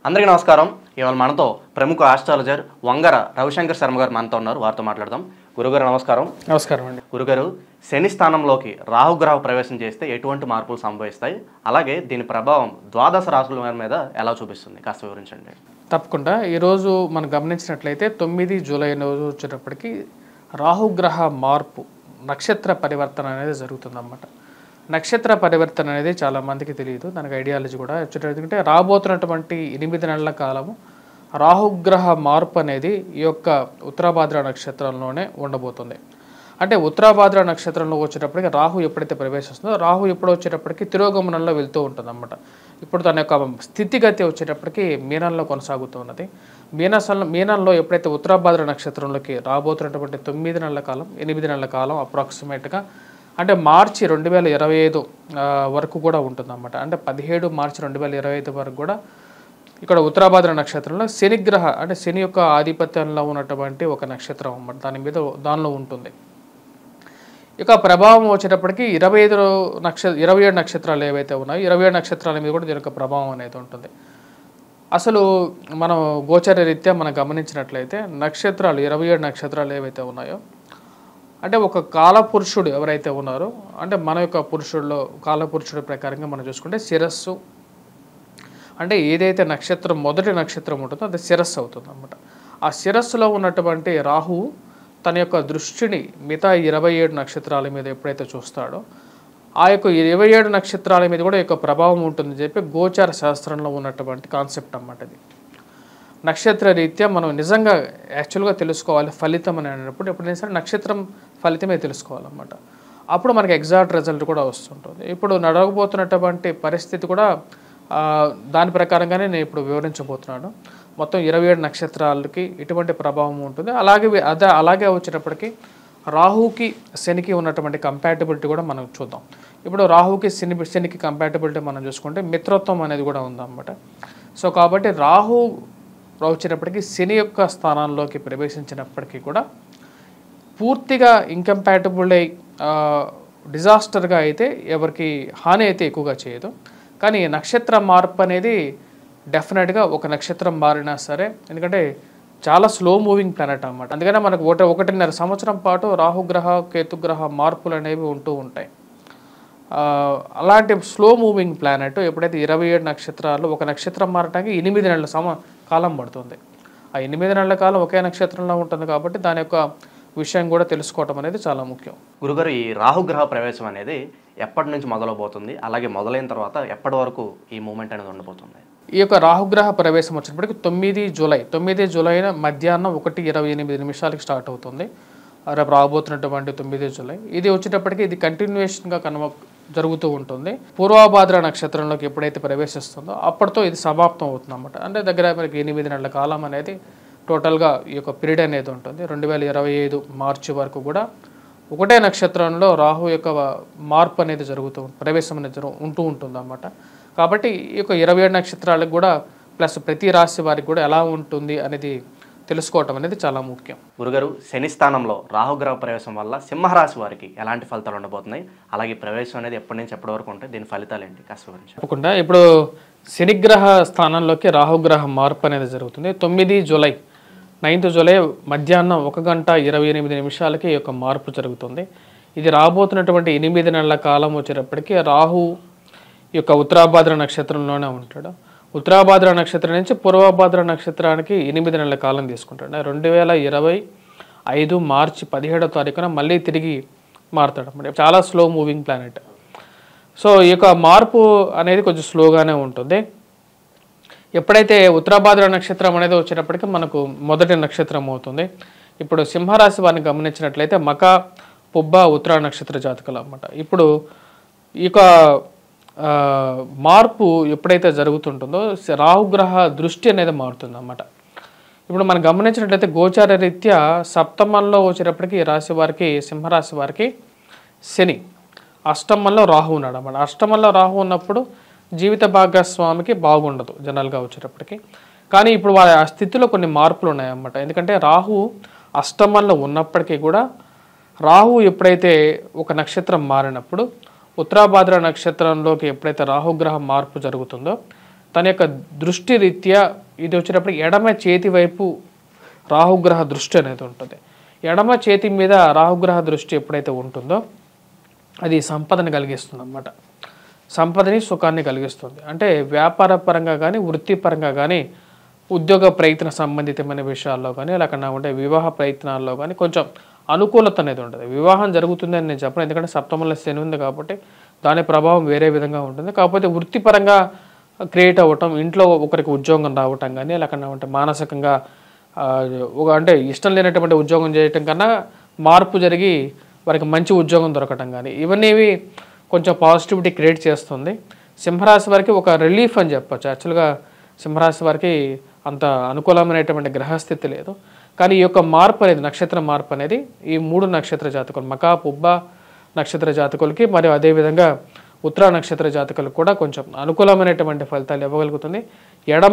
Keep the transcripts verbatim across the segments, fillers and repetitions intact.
అందరికీ నమస్కారం. ఇవాళ మనతో ప్రముఖ ఆస్ట్రాలజర్ వంగర రవిశంకర్ శర్మ గారు మనతో ఉన్నారు. వారితో మాట్లాడదాం. గురుగారు నమస్కారం. నమస్కారం అండి. గురుగారు, శని స్థానంలోకి రాహుగ్రహ ప్రవేశం చేస్తే ఎటువంటి మార్పులు సంభవిస్తాయి, అలాగే దీని ప్రభావం ద్వాదశ రాశుల మీద ఎలా చూపిస్తుంది, కాస్త వివరించండి. తప్పకుండా. ఈరోజు మనం గమనించినట్లయితే తొమ్మిది జూలై రోజు వచ్చేటప్పటికి రాహుగ్రహ మార్పు నక్షత్ర పరివర్తన అనేది జరుగుతుందన్నమాట. నక్షత్ర పరివర్తన అనేది చాలామందికి తెలియదు, దానికి ఐడియాలజీ కూడా వచ్చేటంటే రాబోతున్నటువంటి ఎనిమిది నెలల కాలము రాహుగ్రహ మార్పు అనేది ఈ యొక్క ఉత్తరాభాద్ర నక్షత్రంలోనే ఉండబోతుంది. అంటే ఉత్తరాభాద్ర నక్షత్రంలో వచ్చేటప్పటికి రాహు ఎప్పుడైతే ప్రవేశిస్తుందో రాహు ఎప్పుడు వచ్చేటప్పటికి తిరోగమనంలో వెళ్తూ ఉంటుంది అన్నమాట. ఇప్పుడు తన యొక్క స్థితిగతి వచ్చేటప్పటికి మీనంలో కొనసాగుతూ ఉన్నది. మీనసంలో మీనంలో ఎప్పుడైతే ఉత్తరాభాద్ర నక్షత్రంలోకి రాబోతున్నటువంటి తొమ్మిది నెలల కాలం ఎనిమిది నెలల కాలం అప్రాక్సిమేట్గా అంటే మార్చి రెండు వేల ఇరవై ఐదు వరకు కూడా ఉంటుందన్నమాట. అంటే పదిహేడు మార్చి రెండు వేల ఇరవై ఐదు వరకు కూడా ఇక్కడ ఉత్తరాభాద్ర నక్షత్రంలో శనిగ్రహ అంటే శని యొక్క ఆధిపత్యంలో ఉన్నటువంటి ఒక నక్షత్రం అన్నమాట, దాని మీద దానిలో ఉంటుంది. ఇక ప్రభావం వచ్చేటప్పటికి ఇరవై ఐదు నక్ష ఇరవై ఏడు నక్షత్రాలు ఏవైతే ఉన్నాయో ఇరవై ఏడు నక్షత్రాల మీద కూడా దీని యొక్క ప్రభావం అనేది ఉంటుంది. అసలు మనం గోచర రీత్యా మనం గమనించినట్లయితే నక్షత్రాలు ఇరవై ఏడు నక్షత్రాలు ఏవైతే ఉన్నాయో అంటే ఒక కాలపురుషుడు ఎవరైతే ఉన్నారో అంటే మన యొక్క పురుషుల్లో కాలపురుషుడి ప్రకారంగా మనం చూసుకుంటే శిరస్సు అంటే ఏదైతే నక్షత్రం మొదటి నక్షత్రం ఉంటుందో అది శిరస్సు అవుతుంది అన్నమాట. ఆ శిరస్సులో ఉన్నటువంటి రాహువు తన యొక్క దృష్టిని మిగతా ఇరవై ఏడు నక్షత్రాల మీద ఎప్పుడైతే చూస్తాడో ఆ యొక్క ఇరవై ఏడు నక్షత్రాల మీద కూడా యొక్క ప్రభావం ఉంటుందని చెప్పి గోచార శాస్త్రంలో ఉన్నటువంటి కాన్సెప్ట్ అన్నమాట. ఇది నక్షత్ర రీత్యా మనం నిజంగా యాక్చువల్గా తెలుసుకోవాలి ఫలితం అని అన్నప్పుడు ఎప్పుడైనా సరే నక్షత్రం ఫలితమే తెలుసుకోవాలన్నమాట. అప్పుడు మనకి ఎగ్జాక్ట్ రిజల్ట్ కూడా వస్తుంటుంది. ఇప్పుడు నడవబోతున్నటువంటి పరిస్థితి కూడా దాని ప్రకారంగానే నేను ఇప్పుడు వివరించబోతున్నాను. మొత్తం ఇరవై ఏడు నక్షత్రాలకి ఎటువంటి ప్రభావం ఉంటుంది, అలాగే అదే అలాగే వచ్చేటప్పటికి రాహుకి శనికి ఉన్నటువంటి కంపాటబిలిటీ కూడా మనం చూద్దాం. ఇప్పుడు రాహుకి శని శనికి కంపాటబిలిటీ మనం చూసుకుంటే మిత్రత్వం అనేది కూడా ఉందన్నమాట. సో కాబట్టి రాహు వచ్చేటప్పటికి శని యొక్క స్థానాల్లోకి ప్రవేశించినప్పటికీ కూడా పూర్తిగా ఇంకంపాటబుల్ అయి డిజాస్టర్గా అయితే ఎవరికి హాని అయితే ఎక్కువగా చేయదు. కానీ నక్షత్ర మార్పు అనేది డెఫినెట్గా ఒక నక్షత్రం మారినా సరే, ఎందుకంటే చాలా స్లో మూవింగ్ ప్లానెట్ అన్నమాట. అందుకనే మనకు ఒకటి ఒకటిన్నర సంవత్సరం పాటు రాహుగ్రహ కేతుగ్రహ మార్పులు అనేవి ఉంటూ ఉంటాయి. అలాంటి స్లో మూవింగ్ ప్లానెట్ ఎప్పుడైతే ఇరవై ఏడు నక్షత్రాలు ఒక నక్షత్రం మారటానికి ఎనిమిది నెలల సమ కాలం పడుతుంది. ఆ ఎనిమిది నెలల కాలం ఒకే నక్షత్రంలో ఉంటుంది కాబట్టి దాని యొక్క విషయం కూడా తెలుసుకోవటం అనేది చాలా ముఖ్యం. గురుగారు, ఈ రాహుగ్రహ ప్రవేశం అనేది ఎప్పటి నుంచి మొదలవుతుంది, అలాగే మొదలైన తర్వాత ఎప్పటి వరకు ఈ మూమెంట్ అనేది ఉండబోతుంది? ఈ యొక్క రాహుగ్రహ ప్రవేశం వచ్చినప్పటికి తొమ్మిది జూలై తొమ్మిది జూలై మధ్యాహ్నం ఒకటి ఇరవై ఎనిమిది నిమిషాలకి స్టార్ట్ అవుతుంది. రేపు రాబోతున్నటువంటి తొమ్మిది జూలై ఇది వచ్చేటప్పటికి ఇది కంటిన్యూషన్గా కనుమ జరుగుతూ ఉంటుంది. పూర్వభాద్ర నక్షత్రంలోకి ఎప్పుడైతే ప్రవేశిస్తుందో అప్పటితో ఇది సమాప్తం అవుతుంది అన్నమాట. అంటే దగ్గర మనకి ఎనిమిది నెలల కాలం అనేది టోటల్గా ఈ యొక్క పీరియడ్ అనేది ఉంటుంది. రెండు వేల ఇరవై ఐదు మార్చి వరకు కూడా ఒకటే నక్షత్రంలో రాహు యొక్క మార్పు అనేది జరుగుతూ ప్రవేశం అనేది ఉంటూ ఉంటుంది అన్నమాట. కాబట్టి ఈ యొక్క ఇరవై ఏడు నక్షత్రాలకు కూడా ప్లస్ ప్రతి రాశి వారికి కూడా ఎలా ఉంటుంది అనేది తెలుసుకోవటం అనేది చాలా ముఖ్యం. గురుగారు, శని స్థానంలో రాహుగ్రహ ప్రవేశం వల్ల సింహరాశి వారికి ఎలాంటి ఫలితాలు ఉండబోతున్నాయి, అలాగే ప్రవేశం అనేది ఎప్పటి నుంచి ఎప్పటి వరకు ఉంటాయి, దీని ఫలితాలు ఏంటి కాస్త వివరించండి. తప్పకుండా. ఇప్పుడు శనిగ్రహ స్థానంలోకి రాహుగ్రహ మార్పు అనేది జరుగుతుంది. తొమ్మిది జూలై నైన్త్ జూలై మధ్యాహ్నం ఒక గంట ఇరవై ఎనిమిది నిమిషాలకి ఈ యొక్క మార్పు జరుగుతుంది. ఇది రాబోతున్నటువంటి ఎనిమిది నెలల కాలం వచ్చేటప్పటికి రాహు ఈ యొక్క ఉత్తరాభాద్ర నక్షత్రంలోనే ఉంటాడు. ఉత్తరాభాద్ర నక్షత్రం నుంచి పూర్వభాద్ర నక్షత్రానికి ఎనిమిది నెలల కాలం తీసుకుంటాడు. రెండు వేల ఇరవై ఐదు మార్చి పదిహేడో తారీఖున మళ్ళీ తిరిగి మారుతాడు అన్నమాట. చాలా స్లో మూవింగ్ ప్లానెట్. సో ఈ యొక్క మార్పు అనేది కొంచెం స్లోగానే ఉంటుంది. ఎప్పుడైతే ఉత్తరాభాద్ర నక్షత్రం అనేది వచ్చేటప్పటికి మనకు మొదటి నక్షత్రం అవుతుంది. ఇప్పుడు సింహరాశి వారిని గమనించినట్లయితే మక పుబ్బ ఉత్తరా నక్షత్ర జాతకాలు అన్నమాట. ఇప్పుడు ఈ యొక్క మార్పు ఎప్పుడైతే జరుగుతుంటుందో రాహుగ్రహ దృష్టి అనేది మారుతుంది అన్నమాట. ఇప్పుడు మనం గమనించినట్లయితే గోచార రీత్యా సప్తమంలో వచ్చేటప్పటికి రాశి వారికి సింహరాశి వారికి శని, అష్టమంలో రాహు ఉన్నాడు అన్నమాట. అష్టమంలో రాహు ఉన్నప్పుడు జీవిత భాగస్వామికి బాగుండదు జనరల్గా వచ్చేటప్పటికి. కానీ ఇప్పుడు వాళ్ళ ఆ స్థితిలో కొన్ని మార్పులు ఉన్నాయన్నమాట. ఎందుకంటే రాహు అష్టమంలో ఉన్నప్పటికీ కూడా రాహు ఎప్పుడైతే ఒక నక్షత్రం మారినప్పుడు ఉత్తరాభాద్ర నక్షత్రంలోకి ఎప్పుడైతే రాహుగ్రహ మార్పు జరుగుతుందో తన యొక్క దృష్టి రీత్యా ఇది వచ్చేటప్పుడు ఎడమ చేతి వైపు రాహుగ్రహ దృష్టి అనేది ఉంటుంది. ఎడమ చేతి మీద రాహుగ్రహ దృష్టి ఎప్పుడైతే ఉంటుందో అది సంపదను కలిగిస్తుంది అన్నమాట. సంపదని సుఖాన్ని కలిగిస్తుంది. అంటే వ్యాపార పరంగా కానీ వృత్తిపరంగా కానీ ఉద్యోగ ప్రయత్న సంబంధితమైన విషయాల్లో కానీ లేకుండా ఉంటే వివాహ ప్రయత్నాల్లో కానీ కొంచెం అనుకూలత అనేది ఉంటుంది. వివాహం జరుగుతుందని నేను చెప్పను, ఎందుకంటే సప్తమంలో శని ఉంది కాబట్టి దాని ప్రభావం వేరే విధంగా ఉంటుంది. కాకపోతే వృత్తిపరంగా క్రియేట్ అవ్వటం, ఇంట్లో ఒకరికి ఉద్యోగం రావటం కానీ లేకుండా ఉంటే మానసికంగా ఒక అంటే ఇష్టం లేనటువంటి ఉద్యోగం చేయటం కన్నా మార్పు జరిగి వారికి మంచి ఉద్యోగం దొరకటం కానీ ఇవన్నీ కొంచెం పాజిటివిటీ క్రియేట్ చేస్తుంది. సింహరాశి వారికి ఒక రిలీఫ్ అని చెప్పచ్చు. యాక్చువల్గా సింహరాశి వారికి అంత అనుకూలమైనటువంటి గ్రహస్థితి లేదు, కానీ ఈ యొక్క మార్పు అనేది నక్షత్ర మార్పు అనేది ఈ మూడు నక్షత్ర జాతకులు మకా పుబ్బ నక్షత్ర జాతకులకి మరియు అదేవిధంగా ఉత్తర నక్షత్ర జాతకులకు కూడా కొంచెం అనుకూలమైనటువంటి ఫలితాలు ఇవ్వగలుగుతుంది. ఎడమ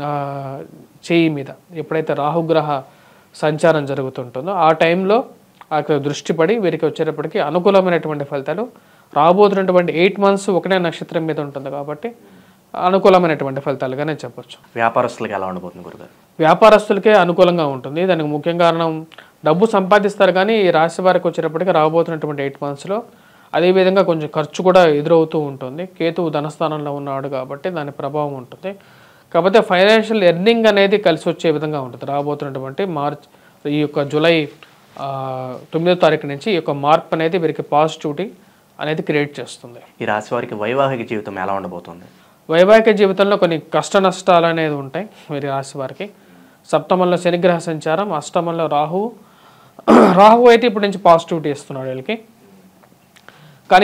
చేయి మీద ఎప్పుడైతే రాహుగ్రహ సంచారం జరుగుతుంటుందో ఆ టైంలో అక్కడ దృష్టి పడి వీరికి వచ్చేటప్పటికి అనుకూలమైనటువంటి ఫలితాలు రాబోతున్నటువంటి ఎయిట్ మంత్స్ ఒకటే నక్షత్రం మీద ఉంటుంది కాబట్టి అనుకూలమైనటువంటి ఫలితాలుగానే చెప్పొచ్చు. వ్యాపారస్తులకి ఎలా ఉండబోతుంది గురుగారు? వ్యాపారస్తులకే అనుకూలంగా ఉంటుంది. దానికి ముఖ్య కారణం డబ్బు సంపాదిస్తారు, కానీ ఈ రాశి వారికి వచ్చేటప్పటికి రాబోతున్నటువంటి ఎయిట్ మంత్స్లో అదేవిధంగా కొంచెం ఖర్చు కూడా ఎదురవుతూ ఉంటుంది. కేతువు ధనస్థానంలో ఉన్నాడు కాబట్టి దాని ప్రభావం ఉంటుంది. కాకపోతే ఫైనాన్షియల్ ఎర్నింగ్ అనేది కలిసి వచ్చే విధంగా ఉంటుంది. రాబోతున్నటువంటి మార్చ్ ఈ యొక్క జూలై తొమ్మిదో తారీఖు నుంచి ఈ యొక్క మార్పు అనేది వీరికి పాజిటివిటీ అనేది క్రియేట్ చేస్తుంది. ఈ రాశి వారికి వైవాహిక జీవితం ఎలా ఉండబోతుంది? వైవాహిక జీవితంలో కొన్ని కష్ట నష్టాలు అనేది ఉంటాయి వీరి రాశి వారికి. సప్తమంలో శనిగ్రహ సంచారం, అష్టమంలో రాహువు. రాహువు అయితే ఇప్పటి నుంచి పాజిటివిటీ ఇస్తున్నాడు వీళ్ళకి. కానీ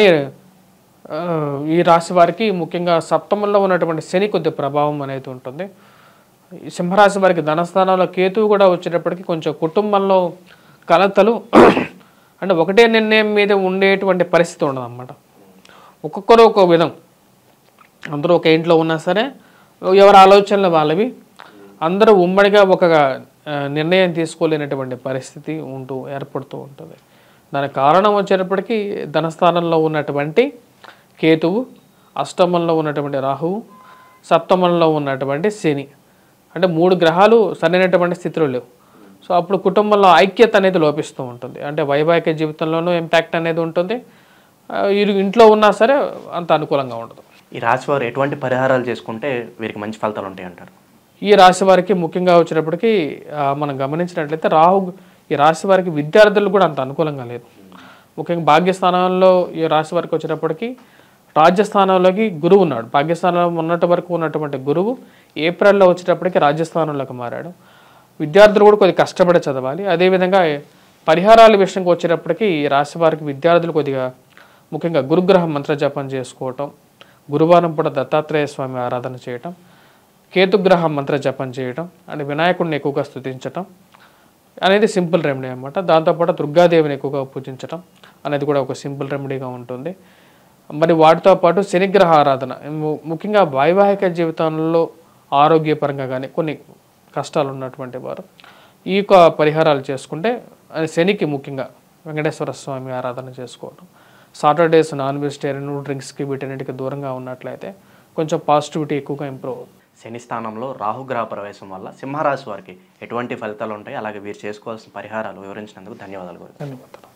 ఈ రాశి వారికి ముఖ్యంగా సప్తమంలో ఉన్నటువంటి శని కొద్ది ప్రభావం అనేది ఉంటుంది. ఈ సింహరాశి వారికి ధనస్థానంలో కేతువు కూడా వచ్చేటప్పటికి కొంచెం కుటుంబంలో కలతలు అంటే ఒకటే నిర్ణయం మీద ఉండేటువంటి పరిస్థితి ఉండదు అన్నమాట. ఒక్కొక్కరు ఒక్కో విధం, అందరూ ఒక ఇంట్లో ఉన్నా సరే ఎవరి ఆలోచనలు వాళ్ళవి, అందరూ ఉమ్మడిగా ఒక నిర్ణయం తీసుకోలేనటువంటి పరిస్థితి ఉంటూ ఏర్పడుతూ ఉంటుంది. దానికి కారణం వచ్చేటప్పటికి ధనస్థానంలో ఉన్నటువంటి కేతువు, అష్టమంలో ఉన్నటువంటి రాహువు, సప్తమంలో ఉన్నటువంటి శని, అంటే మూడు గ్రహాలు సరైనటువంటి స్థితిలో లేవు. సో అప్పుడు కుటుంబంలో ఐక్యత అనేది లోపిస్తూ ఉంటుంది. అంటే వైవాహిక జీవితంలోనూ ఇంపాక్ట్ అనేది ఉంటుంది, ఇంట్లో ఉన్నా సరే అంత అనుకూలంగా ఉండదు. ఈ రాశి వారు ఎటువంటి పరిహారాలు చేసుకుంటే వీరికి మంచి ఫలితాలు ఉంటాయి అంటారు? ఈ రాశి వారికి ముఖ్యంగా వచ్చేటప్పటికి మనం గమనించినట్లయితే రాహు ఈ రాశి వారికి విద్యార్థులు కూడా అంత అనుకూలంగా లేదు. ముఖ్యంగా భాగ్యస్థానంలో ఈ రాశి వారికి వచ్చేటప్పటికి రాజ్యస్థానంలోకి గురువు ఉన్నాడు. భాగ్యస్థానంలో ఉన్నటి వరకు ఉన్నటువంటి గురువు ఏప్రిల్లో వచ్చేటప్పటికి రాజ్యస్థానంలోకి మారాడు. విద్యార్థులు కూడా కొద్దిగా కష్టపడి చదవాలి. అదేవిధంగా పరిహారాల విషయంకి వచ్చేటప్పటికి ఈ రాశి వారికి విద్యార్థులు కొద్దిగా ముఖ్యంగా గురుగ్రహ మంత్ర జపం చేసుకోవటం, గురువారం పూట దత్తాత్రేయ స్వామి ఆరాధన చేయటం, కేతుగ్రహ మంత్ర జపం చేయటం అంటే వినాయకుడిని ఎక్కువగా స్తుతించటం అనేది సింపుల్ రెమెడీ అన్నమాట. దాంతోపాటు దుర్గాదేవిని ఎక్కువగా పూజించటం అనేది కూడా ఒక సింపుల్ రెమెడీగా ఉంటుంది. మరి వాటితో పాటు శనిగ్రహ ఆరాధన, ముఖ్యంగా వైవాహిక జీవితంలో ఆరోగ్యపరంగా కానీ కొన్ని కష్టాలు ఉన్నటువంటి వారు ఈ యొక్క పరిహారాలు చేసుకుంటే అది శనికి ముఖ్యంగా వెంకటేశ్వర స్వామి ఆరాధన చేసుకోవడం, సాటర్డేస్ నాన్ వెజిటేరియన్ డ్రింక్స్కి వీటన్నిటికి దూరంగా ఉన్నట్లయితే కొంచెం పాజిటివిటీ ఎక్కువగా ఇంప్రూవ్ అవుతుంది. శని స్థానంలో రాహుగ్రహ ప్రవేశం వల్ల సింహరాశి వారికి ఎటువంటి ఫలితాలు ఉంటాయి, అలాగే వీరు చేసుకోవాల్సిన పరిహారాలు వివరించినందుకు ధన్యవాదాలు. ధన్యవాదాలు.